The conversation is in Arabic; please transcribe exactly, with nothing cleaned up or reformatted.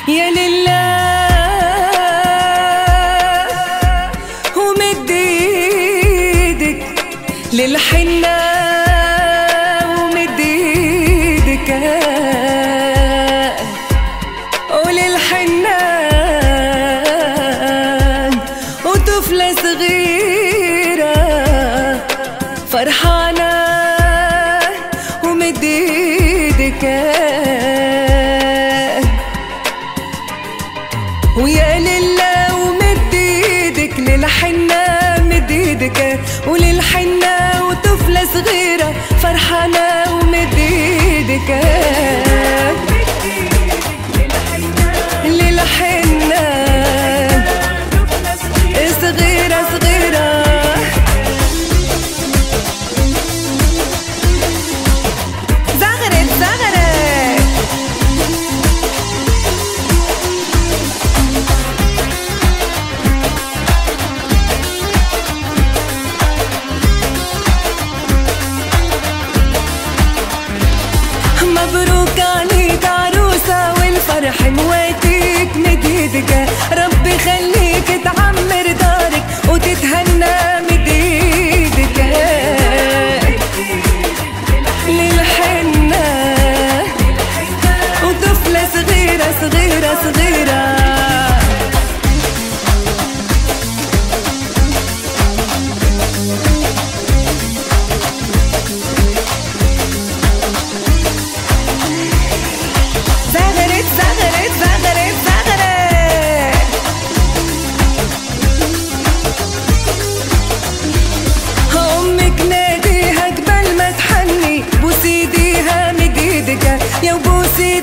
يا لله ومد ايدك للحنة ومد ايدك وللحنان وطفلة صغيرة فرحانة ومد ايدك ويا لله ومد ايدك للحنة مد ايدك وللحنة وطفلة صغيرة فرحانة ومد ايدك للحنة صغيرة صغيرة زغرت زغرت مبروك عليك عروسة والفرح مواتيك مد ايدك ربي خليك تعمر دارك وتتهنى مد ايدك للحنة وطفلة صغيرة صغيرة صغيرة زغرت زغرت زغرت زغرت أمك ناديها قبل ما تحني بوس ايديها مد ايدك يا وبوس